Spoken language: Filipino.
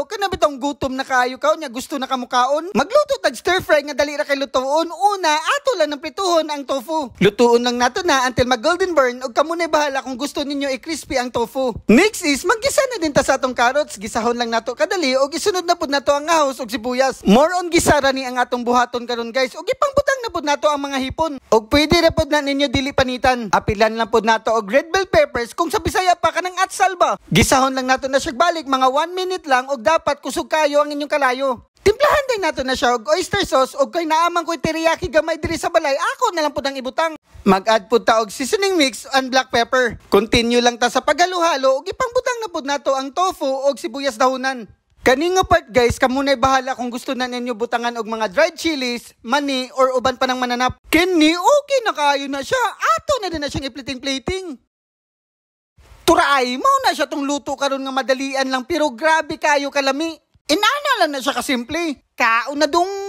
adlaw kana bitong gutom na kaayo ka nya gusto na kamukaon. Magluto tag stir fry nga dali ra kay lutuon. Una, ato lang ng prituhon ang tofu. Lutuon lang nato na until mag golden burn ug kamo na bahala kung gusto ninyo i-crispy ang tofu. Next is maggisa na din ta sa atong carrots, gisahon lang nato kadali ug isunod na pud nato ang ahos ug sibuyas. More on gisara ni ang atong buhaton karon guys ug ipangbutang na pud nato ang mga hipon. Ug pwede ra pud na ninyo dili panitan. Apilan lang pud nato og red bell peppers kung sa Bisaya pa kanang atsal ba. Gisahon lang nato na siya balik mga 1 minute lang ug dapat kusog kayo ang inyong kalayo. Timplahan din nato na siya og oyster sauce ug kay naamang ko'y teriyaki gamay diri sa balay ako na lang pud ang ibutang. Mag-add pud ta og seasoning mix and black pepper. Continue lang ta sa paghalo-halo ug ipangbutang na pud nato ang tofu ug sibuyas dahonan. Kani nga part guys, kamo na bahala kung gusto na ninyo butangan og mga dried chilies, mani or uban pa ng mananap. Kini okay na kayo na siya. Ato na din na siyang ipliting-plating. Turay, mao na siya tong luto karon nga madalian lang pero grabe kayo kalami. Inana lang na siya kasimple. Kaon na dong.